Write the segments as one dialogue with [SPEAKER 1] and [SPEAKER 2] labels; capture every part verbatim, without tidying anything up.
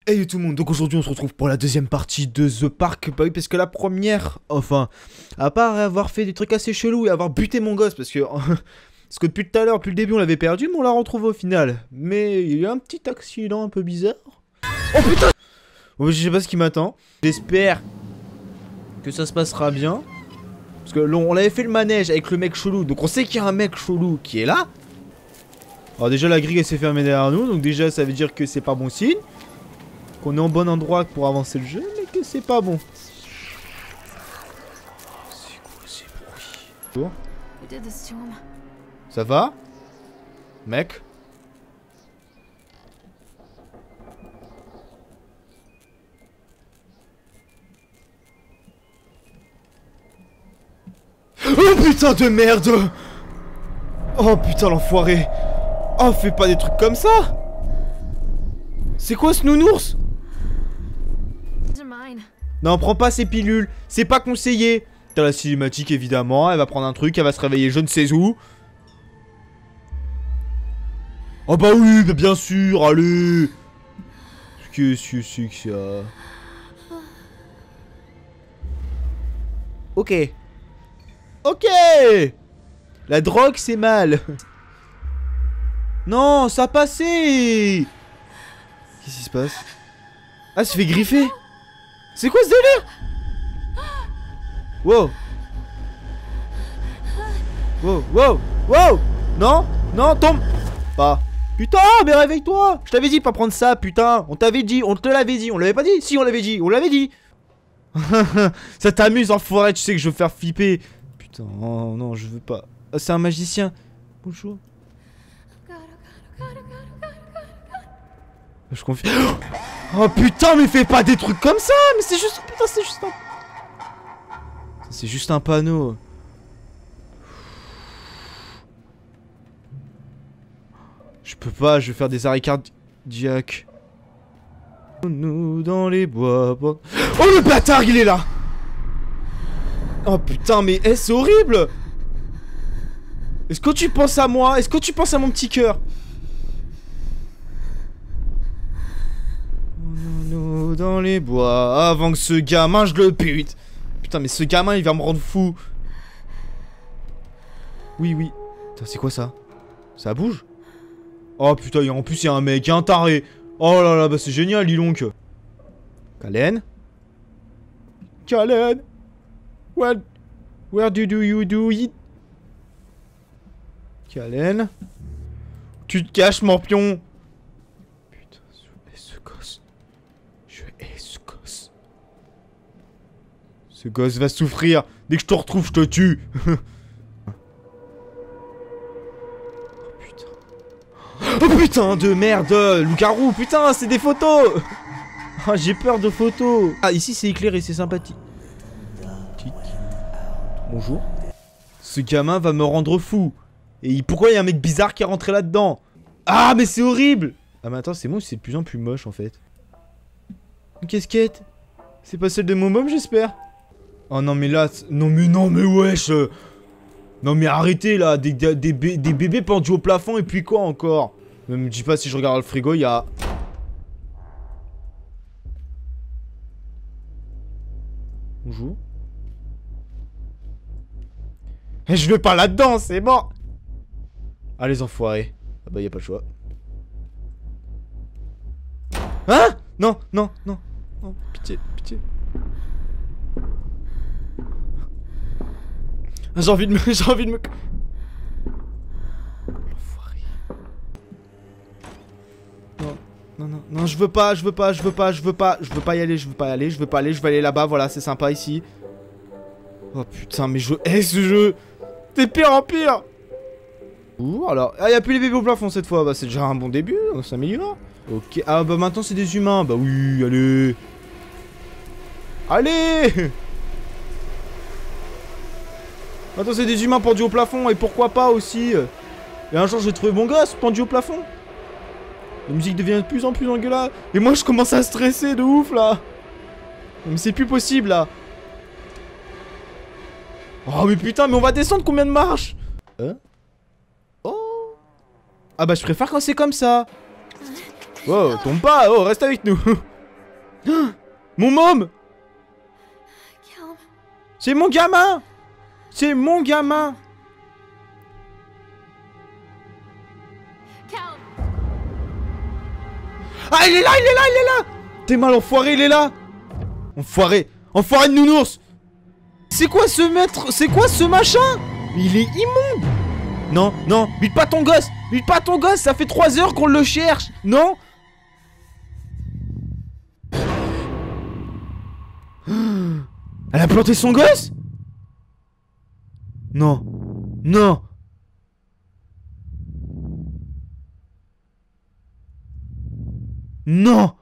[SPEAKER 1] Hey tout le monde, donc aujourd'hui on se retrouve pour la deuxième partie de The Park. Bah oui, parce que la première, enfin, à part avoir fait des trucs assez chelous et avoir buté mon gosse, parce que parce que depuis tout à l'heure, depuis le début on l'avait perdu, mais on l'a retrouvé au final. Mais il y a eu un petit accident un peu bizarre. Oh putain! Bon, je sais pas ce qui m'attend. J'espère que ça se passera bien. Parce que on, on avait fait le manège avec le mec chelou, donc on sait qu'il y a un mec chelou qui est là. Alors déjà la grille elle s'est fermée derrière nous, donc déjà ça veut dire que c'est pas bon signe. Qu'on est en bon endroit pour avancer le jeu, mais que c'est pas bon. C'est quoi ces bruits? Ça va? Mec? Oh putain de merde! Oh putain l'enfoiré! Oh fais pas des trucs comme ça! C'est quoi ce nounours? Non, prends pas ces pilules, c'est pas conseillé. T'as la cinématique évidemment, elle va prendre un truc, elle va se réveiller je ne sais où. Oh bah oui, mais bien sûr, allez. Qu'est-ce que c'est que ça? Ok. Ok. La drogue c'est mal. Non, ça a passé. Qu'est-ce qui se passe? Ah, ça fait griffer. C'est quoi ce délire? Wow. Wow, wow, wow. Non, non, tombe pas. Putain, mais réveille-toi. Je t'avais dit pas prendre ça, putain. On t'avait dit, on te l'avait dit. On l'avait pas dit? Si, on l'avait dit, on l'avait dit. Ça t'amuse, enfoiré, tu sais que je veux faire flipper. Putain, oh non, je veux pas. Oh, c'est un magicien. Bonjour. Je confie. Oh putain, mais fais pas des trucs comme ça. Mais c'est juste... Putain, c'est juste un... C'est juste un panneau. Je peux pas, je vais faire des arrêts cardiaques. Nous dans les bois... Oh le bâtard, il est là. Oh putain, mais hey, c'est horrible. Est-ce que tu penses à moi? Est-ce que tu penses à mon petit cœur? Nous dans les bois avant que ce gamin je le bute. Putain mais ce gamin il va me rendre fou. Oui oui. Putain c'est quoi ça? Ça bouge? Oh putain en plus il y a un mec, il y a un taré. Oh là là bah c'est génial dis donc. Kalen? Kalen? What? Where do you do it? Kalen? Tu te caches morpion. Putain ce gosse. Je hais ce gosse. Ce gosse va souffrir. Dès que je te retrouve, je te tue. Oh putain. Oh putain de merde. Loup-garou, putain, c'est des photos. Ah, j'ai peur de photos. Ah, ici c'est éclairé, c'est sympathique. Bonjour. Ce gamin va me rendre fou. Et pourquoi il y a un mec bizarre qui est rentré là-dedans? Ah, mais c'est horrible. Ah, mais attends, c'est moi ou c'est de plus en plus moche en fait? Une casquette? C'est pas celle de mon môme, j'espère? Oh non, mais là... Non, mais non, mais wesh. Non, mais arrêtez là. Des, des, des, des bébés pendus au plafond et puis quoi encore? Ne me dis pas si je regarde le frigo, il y a... Bonjour. Et je vais pas là-dedans, c'est mort. Ah, les enfoirés. Ah bah, y a pas le choix. Hein? Non, non, non. Non, pitié, pitié. J'ai envie de me... J'ai envie de me... L'enfoiré. Non, non, non, non, je veux pas, je veux pas, je veux pas, je veux pas, je veux pas y aller, je veux pas y aller, je veux pas aller, je vais aller là-bas, voilà, c'est sympa ici. Oh putain, mais je hais ce jeu. C'est pire en pire. Ouh, alors... Ah, y'a plus les bébés au plafond cette fois, bah c'est déjà un bon début, on s'améliore. Ok, ah bah maintenant c'est des humains, bah oui, allez. Allez. Maintenant c'est des humains pendus au plafond, et pourquoi pas aussi. Et un jour je vais trouver mon gosse pendu au plafond. La musique devient de plus en plus engueulade. Et moi je commence à stresser de ouf là. Mais c'est plus possible là. Oh mais putain, mais on va descendre combien de marches? Hein? Oh. Ah bah je préfère quand c'est comme ça. Wow, tombe pas, oh reste avec nous. Mon môme!
[SPEAKER 2] Calm.
[SPEAKER 1] C'est mon gamin! C'est mon gamin!
[SPEAKER 2] Calm.
[SPEAKER 1] Ah, il est là, il est là, il est là! T'es mal, enfoiré, il est là! Enfoiré! Enfoiré de nounours! C'est quoi ce maître? C'est quoi ce machin? Il est immonde! Non, non, bute pas ton gosse! Bute pas ton gosse! Ça fait trois heures qu'on le cherche! Non? Elle a planté son gosse? Non. Non. Non.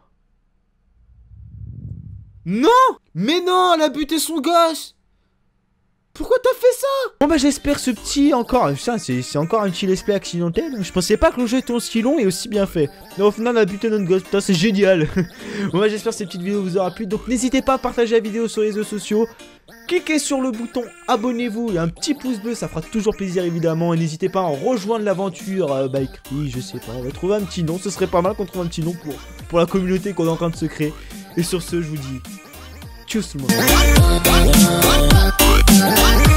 [SPEAKER 1] Non. Mais non, elle a buté son gosse. Pourquoi t'as fait ça? Bon bah j'espère ce petit encore... Putain, c'est encore un petit let's play accidentel. Je pensais pas que le jeu était aussi long et aussi bien fait. Mais au final on a buté notre gosse. Putain, c'est génial. Bon bah j'espère que cette petite vidéo vous aura plu. Donc n'hésitez pas à partager la vidéo sur les réseaux sociaux. Cliquez sur le bouton abonnez-vous et un petit pouce bleu, ça fera toujours plaisir évidemment. Et n'hésitez pas à rejoindre l'aventure euh, bah écrit, je sais pas, on va trouver un petit nom. Ce serait pas mal qu'on trouve un petit nom pour, pour la communauté qu'on est en train de se créer. Et sur ce, je vous dis tchuss tout le monde.